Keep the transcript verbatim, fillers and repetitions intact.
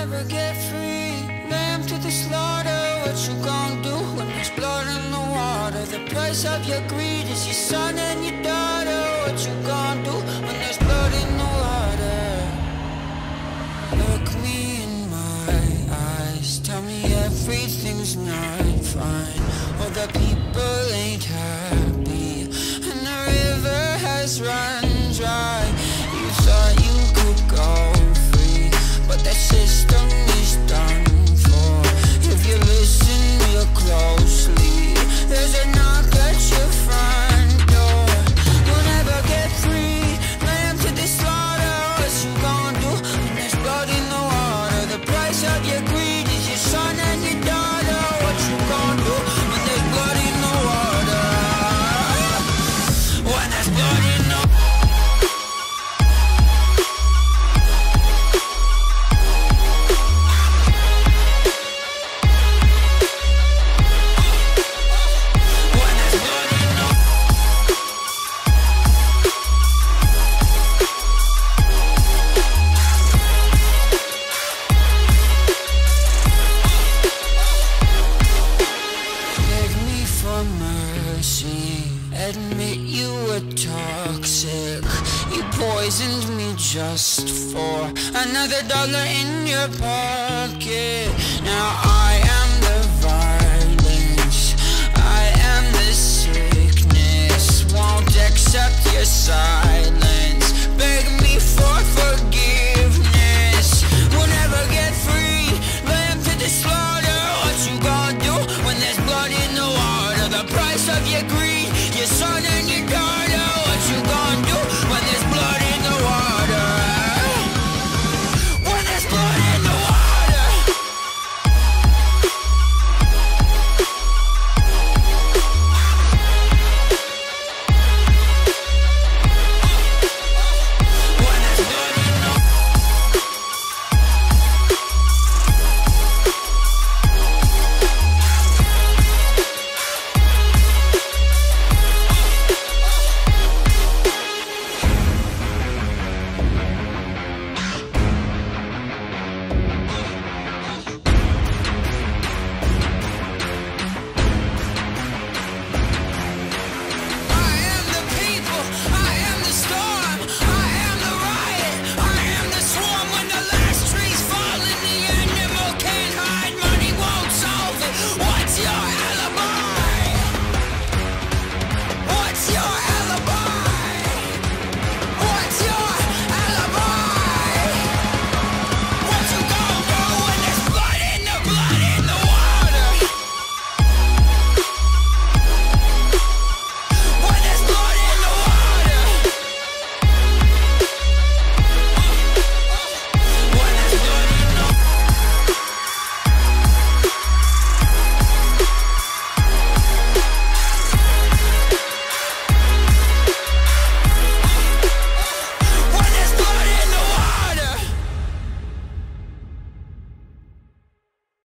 never get free. Lamb to the slaughter, what you gon' do when there's blood in the water? The price of your greed is your son and your daughter. What you gon' do when there's blood in the water? Look me in my eyes, tell me everything's not fine, or the people ain't happy, and the river has run dry. You thought you could go free, but that system is done for. If you listen real closely, there's a knock at your front door. You'll never get free. Lamb to the slaughter, what you gon' do when there's blood in the water? The price of your greed is your son and your daughter. What you gon' do when there's blood in the water? When there's blood in the mercy, admit you were toxic. You poisoned me just for another dollar in your pocket. Now I am the violence, I am the sickness, won't accept your silence.